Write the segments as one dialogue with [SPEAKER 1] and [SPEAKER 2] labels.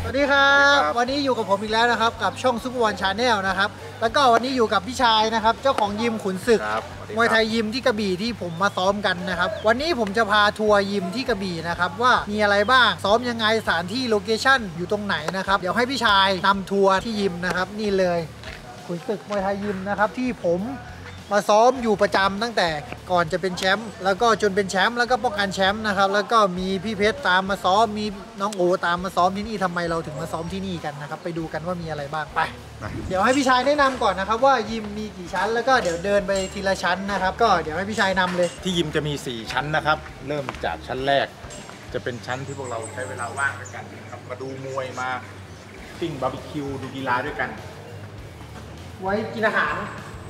[SPEAKER 1] สวัสดีครับวันนี้อยู่กับผมอีกแล้วนะครับกับช่องซุปเปอร์วันชาแนลนะครับแล้วก็วันนี้อยู่กับพี่ชายนะครับเจ้าของยิมขุนศึกมวยไทยยิมที่กระบี่ที่ผมมาซ้อมกันนะครับวันนี้ผมจะพาทัวร์ยิมที่กระบี่นะครับว่ามีอะไรบ้างซ้อมยังไงสถานที่โลเคชั่นอยู่ตรงไหนนะครับเดี๋ยวให้พี่ชายนำทัวร์ที่ยิมนะครับนี่เลยขุนศึกมวยไทยยิมนะครับที่ผมมาซ้อมอยู่ประจำตั้งแต่ก่อนจะเป็นแชมป์แล้วก็จนเป็นแชมป์แล้วก็ป้องกันแชมป์นะครับแล้วก็มีพี่เพชรตามมาซ้อมมีน้องโอตามมาซ้อมที่นี่ทำไมเราถึงมาซ้อมที่นี่กันนะครับไปดูกันว่ามีอะไรบ้างไปเดี๋ยวให้พี่ชายแนะนำก่อนนะครับว่ายิมมีกี่ชั้นแล้วก็เดี๋ยวเดินไปทีละชั้นนะครับก็เดี๋ยวให้พี่ชายนำเลย
[SPEAKER 2] ที่ยิมจะมี4ชั้นนะครับเริ่มจากชั้นแรกจะเป็นชั้นที่พวกเราใช้เวลาว่างด้วยกันนะครับมาดูมวยมาปิ้งบาร์บีคิวดูกีฬาด้วยกัน
[SPEAKER 1] ไว้กินอาหาร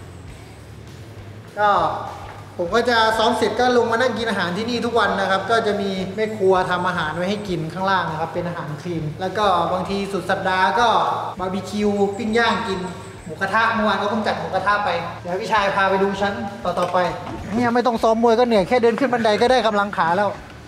[SPEAKER 1] ก็ผมก็จะซ้อมเสร็จก็ลงมานั่งกินอาหารที่นี่ทุกวันนะครับก็จะมีแม่ครัวทำอาหารไว้ให้กินข้างล่างนะครับเป็นอาหารคลีนแล้วก็บางทีสุดสัปดาห์ก็บาร์บีคิวปิ้งย่างกินหมูกระทะเมื่อวานก็เพิ่งจัดหมูกระทะไปเดี๋ยวพี่ชายพาไปดูชั้นต่อไปเนี่ยไม่ต้องซ้อมมวยก็เหนื่อยแค่เดินขึ้นบันไดก็ได้กำลังขาแล้ว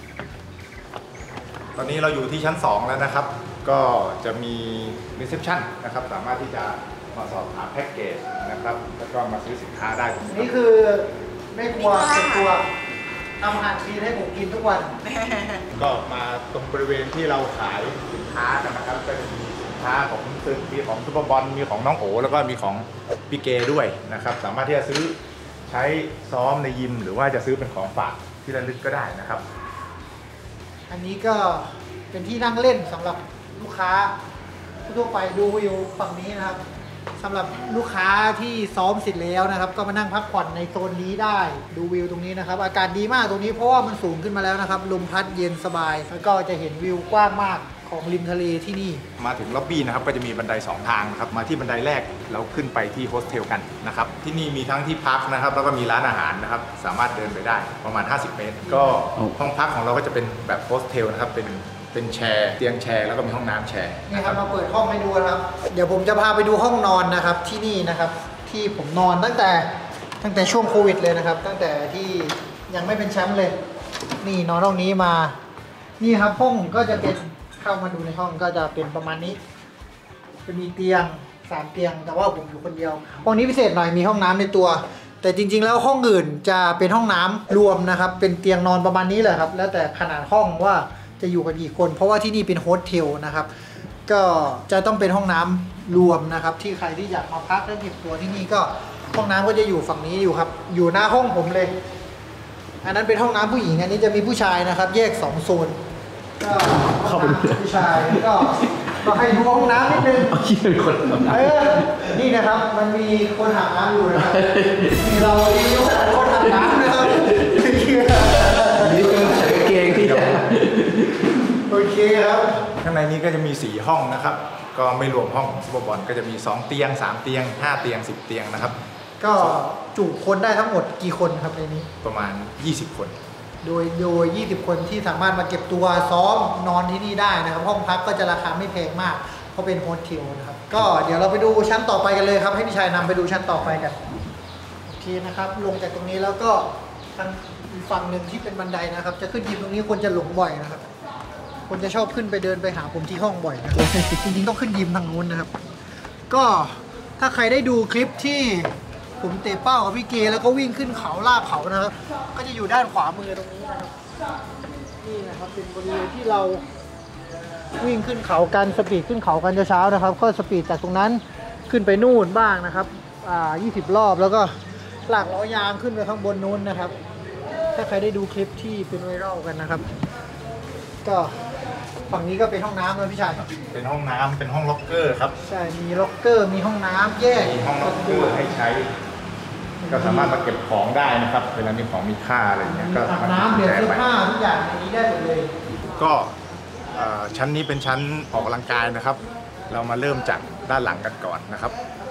[SPEAKER 2] ตอนนี้เราอยู่ที่ชั้น2แล้วนะครับก็จะมีรีเซพชันนะครับสามารถที่จะมาสอบถามแพ็กเกจนะครับแล้วก็มาซื้อสินค้าได้ตรงนี้
[SPEAKER 1] นี่คือแม่ครัวเป็นตัวทำอาหารคลีนให้ผมกินทุกวัน
[SPEAKER 2] ก็มาตรงบริเวณที่เราขายสินค้ากันนะครับก็จะมีสินค้าของซึงมีของซุปเปอร์บอลมีของน้องโอแล้วก็มีของพี่เกด้วยนะครับสามารถที่จะซื้อใช้ซ้อมในยิมหรือว่าจะซื้อเป็นของฝากที่ระลึกก็ได้นะครับ
[SPEAKER 1] อันนี้ก็เป็นที่นั่งเล่นสำหรับลูกค้าทั่วไปดูวิวฝั่งนี้นะครับสำหรับลูกค้าที่ซ้อมเสร็จแล้วนะครับก็มานั่งพักผ่อนในโซนนี้ได้ดูวิวตรงนี้นะครับอากาศดีมากตรงนี้เพราะว่ามันสูงขึ้นมาแล้วนะครับลมพัดเย็นสบายแล้วก็จะเห็นวิวกว้างมากของริมทะเลที่นี่
[SPEAKER 2] มาถึงล็อบบี้นะครับก็จะมีบันได2ทางนะครับมาที่บันไดแรกเราขึ้นไปที่โฮสเทลกันนะครับที่นี่มีทั้งที่พักนะครับแล้วก็มีร้านอาหารนะครับสามารถเดินไปได้ประมาณ50 เมตรก็ห้องพักของเราก็จะเป็นแบบโฮสเทลนะครับเป็นแชร์เตียงแชร์แล้วก็มีห้องน้ำแชร์
[SPEAKER 1] นี่ครับมาเปิดห้องให้ดูนะครับเดี๋ยวผมจะพาไปดูห้องนอนนะครับที่นี่นะครับที่ผมนอนตั้งแต่ช่วงโควิดเลยนะครับตั้งแต่ที่ยังไม่เป็นแชมป์เลยนี่นอนห้องนี้มานี่ครับห้องก็จะเป็นเข้ามาดูในห้องก็จะเป็นประมาณนี้จะมีเตียง3เตียงแต่ว่าผมอยู่คนเดียวห้องนี้พิเศษหน่อยมีห้องน้ำในตัวแต่จริงๆแล้วห้องอื่นจะเป็นห้องน้ำรวมนะครับเป็นเตียงนอนประมาณนี้เลยครับแล้วแต่ขนาดห้องว่าจะอยู่กันกี่คนเพราะว่าที่นี่เป็นโฮสเทลนะครับก็จะต้องเป็นห้องน้ำรวมนะครับที่ใครที่อยากมาพักและเก็บตัวที่นี่ก็ห้องน้ำก็จะอยู่ฝั่งนี้อยู่ครับอยู่หน้าห้องผมเลยอันนั้นเป็นห้องน้ำผู้หญิงอันนี้จะมีผู้ชายนะครับแยก2โซนก็ห้องน้ำผู้ชายก็ให้ดูห้องน้ำนิดนึงนี่นะครับมันมีคนหาน้ำอยู่นะครับมีเราคนหาน้ำนะครับ
[SPEAKER 3] นี่คือใส่เกงที่จะ
[SPEAKER 1] โอเคครับ
[SPEAKER 2] ข้างในนี้ก็จะมี4ห้องนะครับก็ไม่รวมห้องซุปเปอร์บอลก็จะมี2เตียง3เตียง5เตียง10เตียงนะครับ
[SPEAKER 1] ก็จุคนได้ทั้งหมดกี่คนครับในนี้
[SPEAKER 2] ประมาณ20คน
[SPEAKER 1] โดย20คนที่สามารถมาเก็บตัวซ้อมนอนที่นี่ได้นะครับห้องพักก็จะราคาไม่แพงมากเพราะเป็นโฮสเทลนะครับก็เดี๋ยวเราไปดูชั้นต่อไปกันเลยครับให้พี่ชายนำไปดูชั้นต่อไปกันโอเคนะครับลงจากตรงนี้แล้วก็ทางฝั่งหนึ่งที่เป็นบันไดนะครับจะขึ้นยิมตรงนี้คนจะหลงบ่อยนะครับคนจะชอบขึ้นไปเดินไปหาผมที่ห้องบ่อยนะจริงๆต้องขึ้นยิมทางนู้นนะครับก็ถ้าใครได้ดูคลิปที่ผมเตะเป้ากับพี่เกแล้วก็วิ่งขึ้นเขาลากเขานะครับก็จะอยู่ด้านขวามือตรงนี้นะครับนี่นะครับเป็นบริเวณที่เราวิ่งขึ้นเขากันสปีดขึ้นเขากันเช้านะครับก็สปีดจากตรงนั้นขึ้นไปนู่นบ้างนะครับ20 รอบแล้วก็ลากล้อยางขึ้นไปข้างบนนู้นนะครับถ้าใครได้ดูคลิปที่เป็นไวรัลกันนะครับก็ฝั่งนี้ก็เป็นห้องน้ำนะพี่ชาย
[SPEAKER 2] เป็นห้องน้ำเป็นห้องล็อกเกอร์ครับ
[SPEAKER 1] ใช่มีล็อกเกอร์มีห้องน้ำแยก
[SPEAKER 2] มีห้องล็อกเกอร์ให้ใช้ก็สามารถมาเก็บของได้นะครับเวลามีของมีค่าอะไรเงี้ยก็
[SPEAKER 1] อาบน้ำเปลี่ยนเสื้อผ้าทุกอย่างในนี้ได้หมดเลย
[SPEAKER 2] ก็ชั้นนี้เป็นชั้นออกกำลังกายนะครับเรามาเริ่มจากด้านหลังกันก่อนนะครับ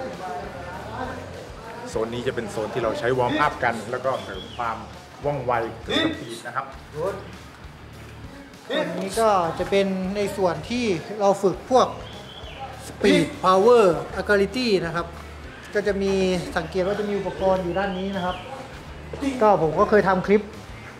[SPEAKER 2] โซนนี้จะเป็นโซนที่เราใช้วอร์มอัพกันแล้วก็เสริมความว่องไวเกิดสปีดนะครับ
[SPEAKER 1] อันนี้ก็จะเป็นในส่วนที่เราฝึกพวก Speed Power Agility นะครับก็จะมีสังเกตว่าจะมีอุปกรณ์อยู่ด้านนี้นะครับก็ผมก็เคยทำคลิป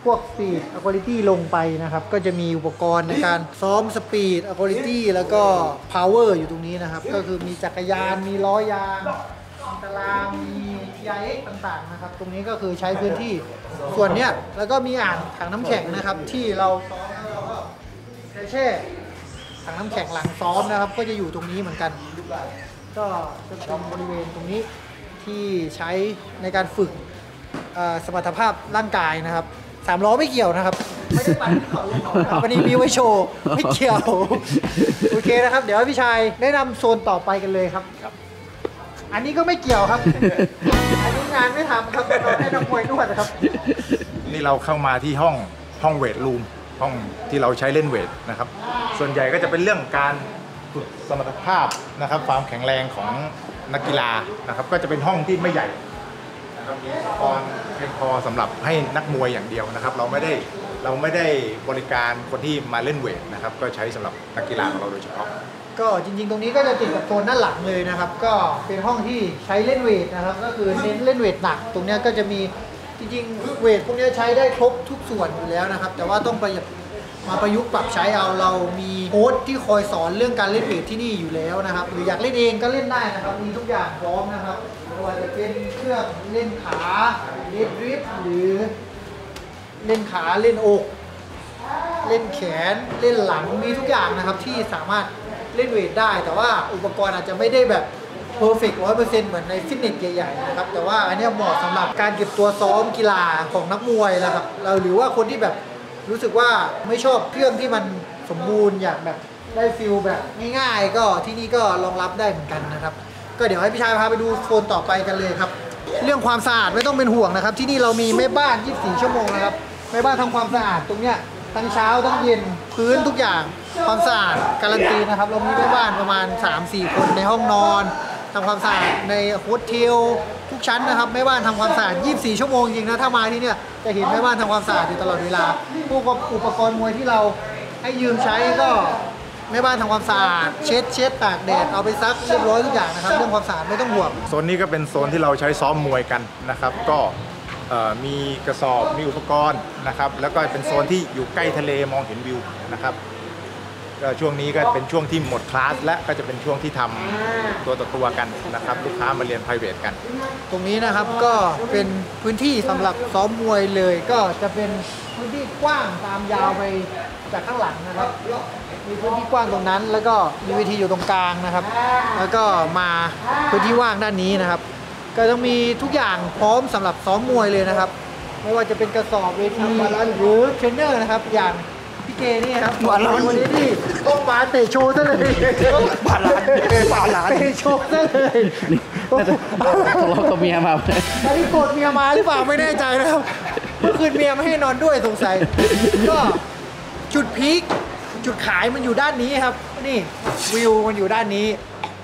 [SPEAKER 1] พวกสปีดอะควอลิตี้ลงไปนะครับก็จะมีอุปกรณ์ในการซ้อมสปีดอะควอลิตี้แล้วก็พาวเวอร์อยู่ตรงนี้นะครับก็คือมีจักรยานมีล้อยางมีตารางมี TRX ต่างๆนะครับตรงนี้ก็คือใช้พื้นที่ส่วนเนี้ยแล้วก็มีอ่างถังน้ำแข็งนะครับที่เราซ้อมแล้วเราก็แช่ถังน้ำแข็งหลังซ้อมนะครับก็จะอยู่ตรงนี้เหมือนกันก็จะเป็นบริเวณตรงนี้ที่ใช้ในการฝึกสมรรถภาพร่างกายนะครับ3 ล้อไม่เกี่ยวนะครับไม่ได้ปั่นที่เขาลงเขาครับวันนี้มีไว้โชว์ไม่เกี่ยวโอเคนะครับเดี๋ยวให้พี่ชายแนะนำโซนต่อไปกันเลยครับอันนี้ก็ไม่เกี่ยวครับอันนี้งานไม่ทำครับเราให้นักมวยนวดนะครับ
[SPEAKER 2] นี่เราเข้ามาที่ห้องเวทรูมห้องที่เราใช้เล่นเวทนะครับส่วนใหญ่ก็จะเป็นเรื่องการฝึกสมรรถภาพนะครับความแข็งแรงของนักกีฬานะครับก็จะเป็นห้องที่ไม่ใหญ่นะครับมีอุปกรณ์เพียงพอสำหรับให้นักมวยอย่างเดียวนะครับเราไม่ได้บริการคนที่มาเล่นเวทนะครับก็ใช้สำหรับนักกีฬาของเราโดยเฉพาะ
[SPEAKER 1] ก็จริงๆตรงนี้ก็จะติดกับโซนด้านหลังเลยนะครับก็เป็นห้องที่ใช้เล่นเวทนะครับก็คือเน้นเล่นเวทหนักตรงนี้ก็จะมีจริงๆเวทพวกนี้ใช้ได้ครบทุกส่วนอยู่แล้วนะครับแต่ว่าต้องมาประยุกต์ปรับใช้เอาเรามีโค้ชที่คอยสอนเรื่องการเล่นเวทที่นี่อยู่แล้วนะครับหรืออยากเล่นเองก็เล่นได้นะครับมีทุกอย่างพร้อมนะครับไม่ว่าจะเป็นเครื่องเล่นขาเดดดริฟต์หรือเล่นขาเล่นอกเล่นแขนเล่นหลังมีทุกอย่างนะครับที่สามารถเล่นเวทได้แต่ว่าอุปกรณ์อาจจะไม่ได้แบบเพอร์เฟกต์100%เหมือนในฟิตเนสใหญ่ๆนะครับแต่ว่าอันนี้เหมาะสำหรับการเก็บตัวซ้อมกีฬาของนักมวยนะครับเราหรือว่าคนที่แบบรู้สึกว่าไม่ชอบเครื่องที่มันสมบูรณ์อยากแบบได้ฟิลแบบง่ายๆก็ที่นี่ก็รองรับได้เหมือนกันนะครับก็เดี๋ยวให้พี่ชายพาไปดูโซนต่อไปกันเลยครับเรื่องความสะอาดไม่ต้องเป็นห่วงนะครับที่นี่เรามีแม่บ้าน24 ชั่วโมงนะครับแม่บ้านทำความสะอาดตรงเนี้ยทั้งเช้าทั้งเย็นพื้นทุกอย่างความสะอาดการันตีนะครับเรามีแม่บ้านประมาณ 3-4 คนในห้องนอนทำความสะอาดในโฮสเทลทุกชั้นนะครับแม่บ้านทำความสะอาด24 ชั่วโมงจริงนะถ้ามาที่เนี่ยจะเห็นแม่บ้านทำความสะอาดอยู่ตลอดเวลาพวกอุปกรณ์มวยที่เราให้ยืมใช้ก็แม่บ้านทำความสะอาดเช็ดตากแดดเอาไปซักเรียบร้อยทุกอย่างนะครับเรื่องความสะอาดไม่ต้องห่วง
[SPEAKER 2] โซนนี้ก็เป็นโซนที่เราใช้ซ้อมมวยกันนะครับก็มีกระสอบมีอุปกรณ์นะครับแล้วก็เป็นโซนที่อยู่ใกล้ทะเลมองเห็นวิวนะครับก็ช่วงนี้ก็เป็นช่วงที่หมดคลาสและก็จะเป็นช่วงที่ทำตัวต่อตัวกันนะครับลูกค้ามาเรียน private กัน
[SPEAKER 1] ตรงนี้นะครับก็เป็นพื้นที่สำหรับซ้อมมวยเลยก็จะเป็นพื้นที่กว้างตามยาวไปจากข้างหลังนะครับมีพื้นที่กว้างตรงนั้นแล้วก็มีเวทีอยู่ตรงกลางนะครับแล้วก็มาพื้นที่ว่างด้านนี้นะครับก็ต้องมีทุกอย่างพร้อมสำหรับซ้อมมวยเลยนะครับไม่ว่าจะเป็นกระสอบเวทีหรือเทรนเนอร์นะครับอย่างพี่เกนี่ครับวันนี้ที่ต้องมาเตะโชว์ซะเลย
[SPEAKER 3] ปาลาน
[SPEAKER 1] เตะโชว์ซะเลย
[SPEAKER 3] ทะเลาะกับเมียมา
[SPEAKER 1] ตอนนี้โกรธเมียมาหรือเปล่าไม่แน่ใจนะครับเมื่อคืนเมียไม่ให้นอนด้วยสงสัยก็จุดพีคจุดขายมันอยู่ด้านนี้ครับนี่วิวมันอยู่ด้านนี้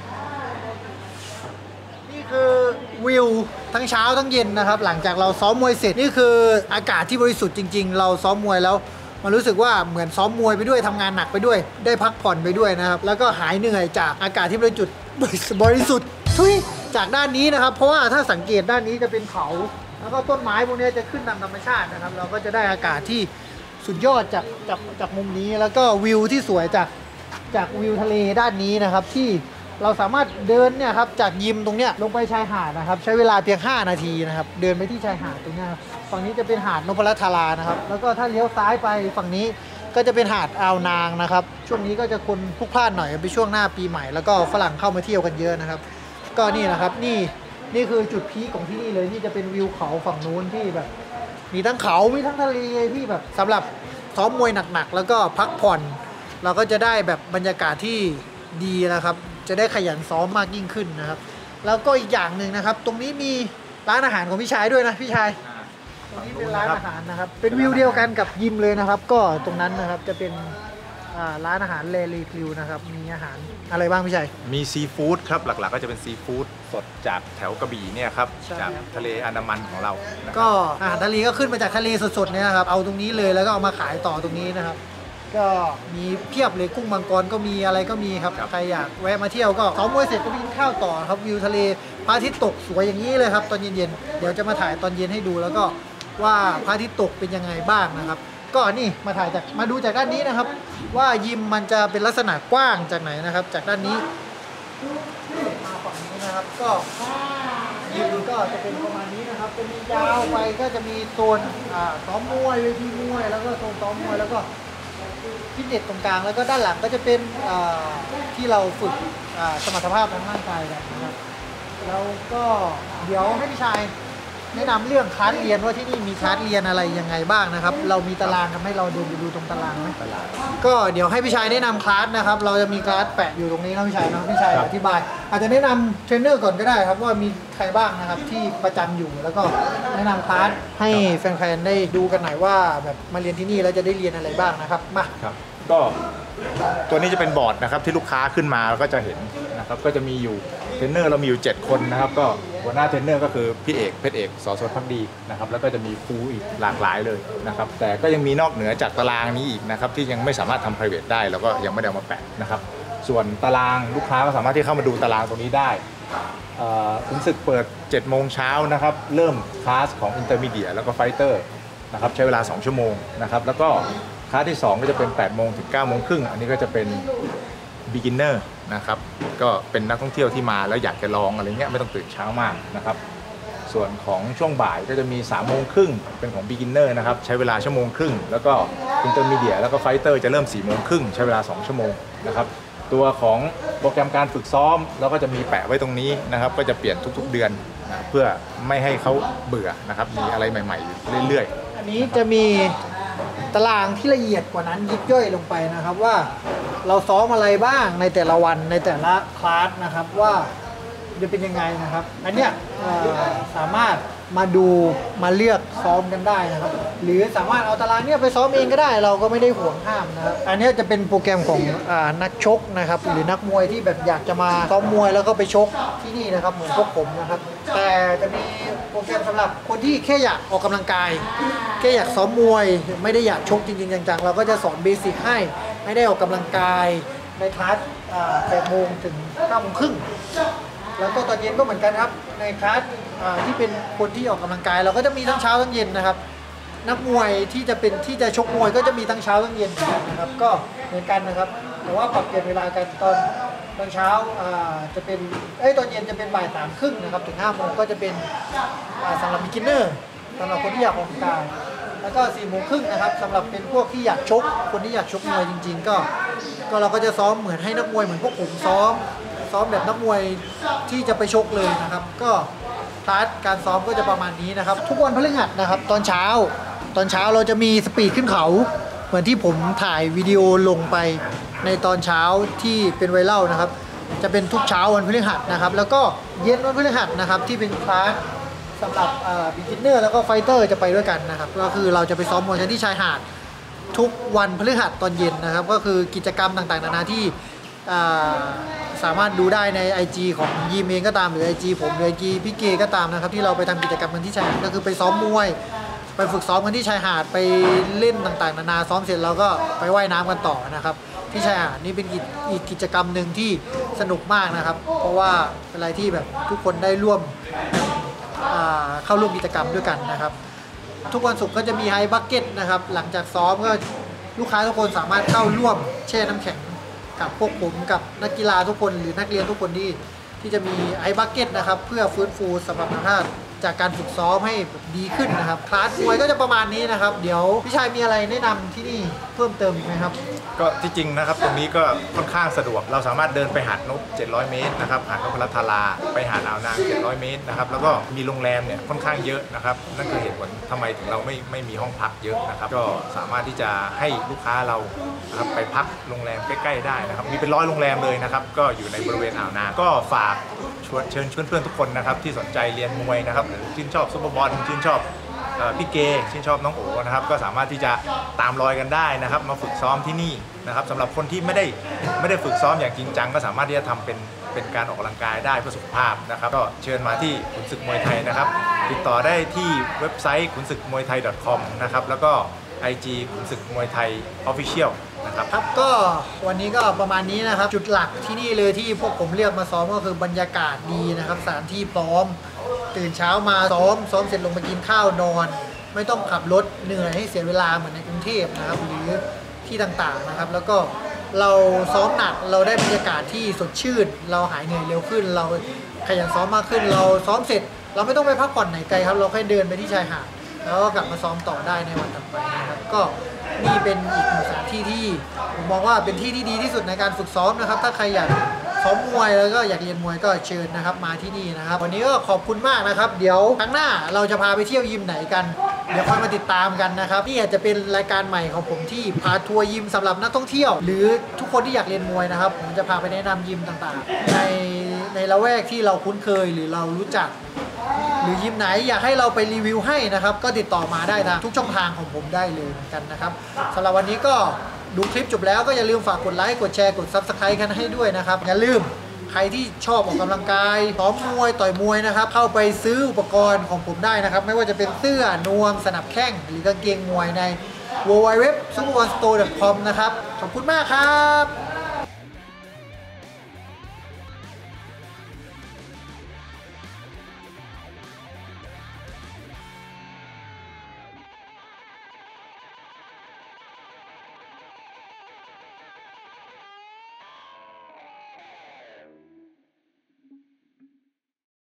[SPEAKER 1] นี่คือวิวทั้งเช้าทั้งเย็นนะครับหลังจากเราซ้อมมวยเสร็จนี่คืออากาศที่บริสุทธิ์จริงๆเราซ้อมมวยแล้วมันรู้สึกว่าเหมือนซ้อมมวยไปด้วยทำงานหนักไปด้วยได้พักผ่อนไปด้วยนะครับแล้วก็หายเหนื่อยจากอากาศที่บริสุทธิ์ทุยจากด้านนี้นะครับเพราะว่าถ้าสังเกตด้านนี้จะเป็นเขาแล้วก็ต้นไม้พวกนี้จะขึ้นตามธรรมชาตินะครับเราก็จะได้อากาศที่สุดยอดจากมุมนี้แล้วก็วิวที่สวยจากวิวทะเลด้านนี้นะครับที่เราสามารถเดินเนี่ยครับจากยิมตรงเนี้ยลงไปชายหาดนะครับใช้เวลาเพียง5 นาทีนะครับเดินไปที่ชายหาดตรงนี้ฝั่งนี้จะเป็นหาดนพรัตน์ธารานะครับแล้วก็ถ้าเลี้ยวซ้ายไปฝั่งนี้ก็จะเป็นหาดอ่าวนางนะครับช่วงนี้ก็จะคนพลุกพล่านหน่อยเป็นช่วงหน้าปีใหม่แล้วก็ฝรั่งเข้ามาเที่ยวกันเยอะนะครับก็นี่นะครับนี่คือจุดพีคของที่นี่เลยนี่จะเป็นวิวเขาฝั่งนู้นที่แบบมีทั้งเขามีทั้งทะเลที่แบบสำหรับซ้อมมวยหนักๆแล้วก็พักผ่อนเราก็จะได้แบบบรรยากาศที่ดีนะครับจะได้ขยันซ้อมมากยิ่งขึ้นนะครับแล้วก็อีกอย่างหนึ่งนะครับตรงนี้มีร้านอาหารของพี่ชายด้วยนะพี่ชายตรงนี้เป็นร้านอาหารนะครับเป็นวิวเดียวกันกับยิมเลยนะครับก็ตรงนั้นนะครับจะเป็นร้านอาหารเลรีคิวนะครับมีอาหารอะไรบ้างพี่ชัย
[SPEAKER 2] มีซีฟู้ดครับหลักๆก็จะเป็นซีฟู้ดสดจากแถวกระบี่เนี่ยครับจากทะเลอันดามันของเรา
[SPEAKER 1] ก็อาหารทะเลก็ขึ้นมาจากทะเลสดๆเนี่ยครับเอาตรงนี้เลยแล้วก็เอามาขายต่อตรงนี้นะครับก็มีเพียบเลยกุ้งมังกรก็มีอะไรก็มีครับใครอยากแวะมาเที่ยวก็ซ้อมมวยเสร็จก็ไปกินข้าวต่อครับวิวทะเลพระอาทิตย์ตกสวยอย่างนี้เลยครับตอนเย็นๆเดี๋ยวจะมาถ่ายตอนเย็นให้ดูแล้วก็ว่าพระอาทิตย์ตกเป็นยังไงบ้างนะครับก็นี่มาดูจากด้านนี้นะครับว่ายิมมันจะเป็นลักษณะกว้างจากไหนนะครับจากด้านนี้มาฝั่งนี้นะครับก็ยิมก็จะเป็นประมาณนี้นะครับเป็นยาวไปก็จะมีโซนซ้อมมวยเวทีมวยแล้วก็โซนซ้อมมวยแล้วก็ฟิตเนสตรงกลางแล้วก็ด้านหลังก็จะเป็นที่เราฝึกสมรรถภาพทางร่างกายกันนะครับแล้วก็เดี๋ยวให้พี่ชายแนะนำเรื่องคลาสเรียนว่าที่นี่มีคลาสเรียนอะไรยังไงบ้างนะครับเรามีตารางกันให้เราดูตรงตารางไหมก็เดี๋ยวให้พี่ชายแนะนำคลาสนะครับเราจะมีคลาสแปะอยู่ตรงนี้นะพี่ชายนะพี่ชายอธิบายอาจจะแนะนำเทรนเนอร์ก่อนก็ได้ครับว่ามีใครบ้างนะครับที่ประจำอยู่แล้วก็แนะนำคลาสให้แฟนๆได้ดูกันหน่อยว่าแบบมาเรียนที่นี่แล้วจะได้เรียนอะไรบ้างนะครับมา
[SPEAKER 2] ครับก็ตัวนี้จะเป็นบอร์ดนะครับที่ลูกค้าขึ้นมาแล้วก็จะเห็นนะครับก็จะมีอยู่เทรนเนอร์เรามีอยู่7คนนะครับก็หัวหน้าเทรนเนอร์ก็คือพี่เอกเพชรเอกสสพักดีนะครับแล้วก็จะมีครูอีกหลากหลายเลยนะครับแต่ก็ยังมีนอกเหนือจากตารางนี้อีกนะครับที่ยังไม่สามารถทำ private ได้แล้วก็ยังไม่ได้เอามาแปะนะครับส่วนตารางลูกค้าก็สามารถที่เข้ามาดูตารางตรงนี้ได้ขุนศึกเปิด7 โมงเช้านะครับเริ่มคลาสของ Intermediate แล้วก็ Fighter นะครับใช้เวลา2 ชั่วโมงนะครับแล้วก็คลาสที่2ก็จะเป็น8 โมงถึง 9 โมงครึ่งอันนี้ก็จะเป็น beginner นะครับก็เป็นนักท่องเที่ยวที่มาแล้วอยากจะลองอะไรเงี้ยไม่ต้องตื่นเช้ามากนะครับส่วนของช่วงบ่ายก็จะมี3 โมงครึ่งเป็นของ beginner นะครับใช้เวลา1 ชั่วโมงครึ่งแล้วก็ intermediate แล้วก็ fighter จะเริ่ม4 โมงครึ่งใช้เวลา2 ชั่วโมงนะครับตัวของโปรแกรมการฝึกซ้อมแล้วก็จะมีแปะไว้ตรงนี้นะครับก็จะเปลี่ยนทุกๆเดือนนะเพื่อไม่ให้เขาเบื่อนะครับมีอะไรใหม่ๆเรื่อยๆ
[SPEAKER 1] อันนี้จะมีตารางที่ละเอียดกว่านั้นยิบย่อยลงไปนะครับว่าเราซ้อมอะไรบ้างในแต่ละวันในแต่ละคลาสนะครับว่าจะเป็นยังไงนะครับอันเนี้ยสามารถมาดูมาเลือกซ้อมกันได้นะครับหรือสามารถเอาตารางเนี้ยไปซ้อมเองก็ได้เราก็ไม่ได้ห่วงห้ามนะครับอันนี้จะเป็นโปรแกรมของนักชกนะครับหรือนักมวยที่แบบอยากจะมาซ้อมมวยแล้วก็ไปชกที่นี่นะครับเหมือนพวกผมนะครับแต่จะมีโปรแกรมสำหรับคนที่แค่อยากออกกำลังกายแค่อยากซ้อมมวยไม่ได้อยากชกจริงๆจังๆเราก็จะสอนเบสิกให้ได้ออกกำลังกายในคลาส8 โมงถึง 9 โมงครึ่งแล้วก็ตอนเย็นก็เหมือนกันครับในคลาสที่เป็นคนที่ออกกำลังกายเราก็จะมีทั้งเช้าทั้งเย็นนะครับนักมวยที่จะชกมวยก็จะมีทั้งเช้าทั้งเย็นนะครับก็เหมือนกันนะครับแต่ว่าปรับเปลี่ยนเวลากันตอนเช้าจะเป็นตอนเย็นจะเป็นบ่าย 3 ครึ่งนะครับถึง 5 โมงก็จะเป็นสำหรับ beginner สำหรับคนที่อยากออกกำลังกายแล้วก็ 4 โมงครึ่งนะครับสำหรับเป็นพวกที่อยากชกคนที่อยากชกมวยจริงๆก็เราก็จะซ้อมเหมือนให้นักมวยเหมือนพวกผมซ้อมแบบนักมวยที่จะไปชกเลยนะครับก็คลาสการซ้อมก็จะประมาณนี้นะครับทุกวันพฤหัสนะครับตอนเช้าเราจะมีสปีดขึ้นเขาเหมือนที่ผมถ่ายวิดีโอลงไปในตอนเช้าที่เป็นไวรัลนะครับจะเป็นทุกเช้าวันพฤหัสนะครับแล้วก็เย็นวันพฤหัสนะครับที่เป็นคลาสสำหรับbeginner แล้วก็ fighter จะไปด้วยกันนะครับก็คือเราจะไปซ้อมมวยกันที่ชายหาดทุกวันพฤหัสตอนเย็นนะครับก็คือกิจกรรมต่างๆนานาที่สามารถดูได้ใน IG ของยีมเองก็ตามหรือ IG ผมหรือ IG พี่เกก็ตามนะครับที่เราไปทำกิจกรรมกันที่ชายหาดก็คือไปซ้อมมวยไปฝึกซ้อมกันที่ชายหาดไปเล่นต่างๆนานาซ้อมเสร็จแล้วก็ไปว่ายน้ำกันต่อนะครับที่ชายหาดนี่เป็นอีกกิจกรรมหนึ่งที่สนุกมากนะครับเพราะว่าเป็นอะไรที่แบบทุกคนได้ร่วมเข้าร่วมกิจกรรมด้วยกันนะครับทุกวันศุกร์ก็จะมีไฮบักเก็ตนะครับหลังจากซ้อมก็ลูกค้าทุกคนสามารถเข้าร่วมแช่น้ำแข็งกับพวกผมกับนักกีฬาทุกคนหรือนักเรียนทุกคนที่จะมีไฮบักเก็ตนะครับเพื่อฟื้นฟูสมรรถภาพจากการฝึกซ้อมให้ดีขึ้นนะครับคลาสมวยก็จะประมาณนี้นะครับเดี๋ยวพี่ชายมีอะไรแนะนำที่นี่เพิ่มเติมอีกไหมครับ
[SPEAKER 2] ก็ที่จริงนะครับตรงนี้ก็ค่อนข้างสะดวกเราสามารถเดินไปหาดนก700 เมตรนะครับหาดนพรัตราไปหาดอ่าวนาง700 เมตรนะครับแล้วก็มีโรงแรมเนี่ยค่อนข้างเยอะนะครับนั่นคือเหตุผลทำไมถึงเราไม่มีห้องพักเยอะนะครับก็สามารถที่จะให้ลูกค้าเรานะครับไปพักโรงแรมใกล้ๆได้นะครับมีเป็น100 โรงแรมเลยนะครับก็อยู่ในบริเวณอ่าวนางก็ฝากเชิญเพื่อนๆทุกคนนะครับที่สนใจเรียนมวยนะครับหรือชื่นชอบซุปเปอร์บอลชื่นชอบพี่เกชื่นชอบน้องโอนะครับก็สามารถที่จะตามรอยกันได้นะครับมาฝึกซ้อมที่นี่นะครับสำหรับคนที่ไม่ได้ฝึกซ้อมอย่างจริงจังก็สามารถที่จะทำเป็นการออกกำลังกายได้เพื่อสุขภาพนะครับก็เชิญมาที่ขุนศึกมวยไทยนะครับติดต่อได้ที่เว็บไซต์ขุนศึกมวยไทย .com นะครับแล้วก็ IG ขุนศึกมวยไทย Official นะครับ
[SPEAKER 1] ก็วันนี้ก็ประมาณนี้นะครับจุดหลักที่นี่เลยที่พวกผมเรียกมาซ้อมก็คือบรรยากาศดีนะครับสถานที่พร้อมตื่นเช้ามาซ้อมเสร็จลงมากินข้าวนอนไม่ต้องขับรถเหนื่อยให้เสียเวลาเหมือนในกรุงเทพนะครับหรือที่ต่างๆนะครับแล้วก็เราซ้อมหนักเราได้บรรยากาศที่สดชื่นเราหายเหนื่อยเร็วขึ้นเราขยันซ้อมมากขึ้นเราซ้อมเสร็จเราไม่ต้องไปพักผ่อนไหนไกลครับเราแค่เดินไปที่ชายหาดแล้วก็กลับมาซ้อมต่อได้ในวันต่อไปนะครับก็นี่เป็นอีกหนึ่งสถานที่ที่ผมมองว่าเป็นที่ที่ดีที่สุดในการฝึกซ้อมนะครับถ้าใครอยากซ้อมมวยแล้วก็อยากเรียนมวยก็เชิญนะครับมาที่นี่นะครับวันนี้ก็ขอบคุณมากนะครับเดี๋ยวครั้งหน้าเราจะพาไปเที่ยวยิมไหนกันเดี๋ยวค่อยมาติดตามกันนะครับนี่อาจจะเป็นรายการใหม่ของผมที่พาทัวร์ยิมสำหรับนักท่องเที่ยวหรือทุกคนที่อยากเรียนมวยนะครับผมจะพาไปแนะนำยิมต่างๆในละแวกที่เราคุ้นเคยหรือเรารู้จักหรือยิมไหนอยากให้เราไปรีวิวให้นะครับก็ติดต่อมาได้ทางทุกช่องทางของผมได้เลยเหมือนกันนะครับสำหรับวันนี้ก็ดูคลิปจบแล้วก็อย่าลืมฝากกดไลค์กดแชร์กด Subscribe กันให้ด้วยนะครับอย่าลืมใครที่ชอบออกกำลังกายซ้อมมวยต่อยมวยนะครับเข้าไปซื้ออุปกรณ์ของผมได้นะครับไม่ว่าจะเป็นเสื้อนวมสนับแข้งหรือกางเกงมวยใน www.superonestore.com นะครับขอบคุณมากครับ